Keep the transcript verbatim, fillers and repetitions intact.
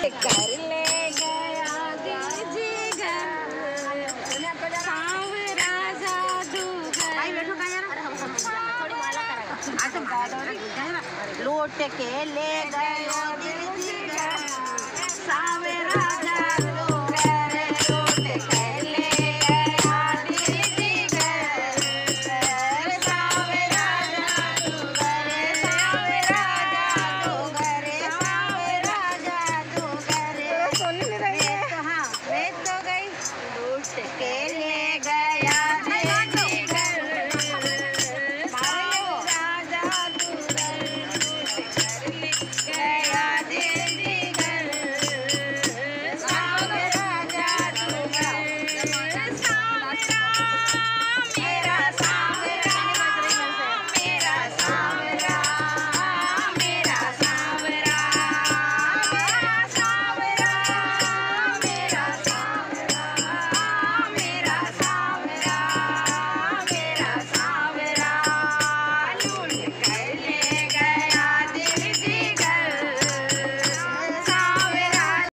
कर ले गया दीजिएगा सांवरा जादूगर। भाई बैठो का यार, थोड़ी माला करा। अच्छा लौट के ले गए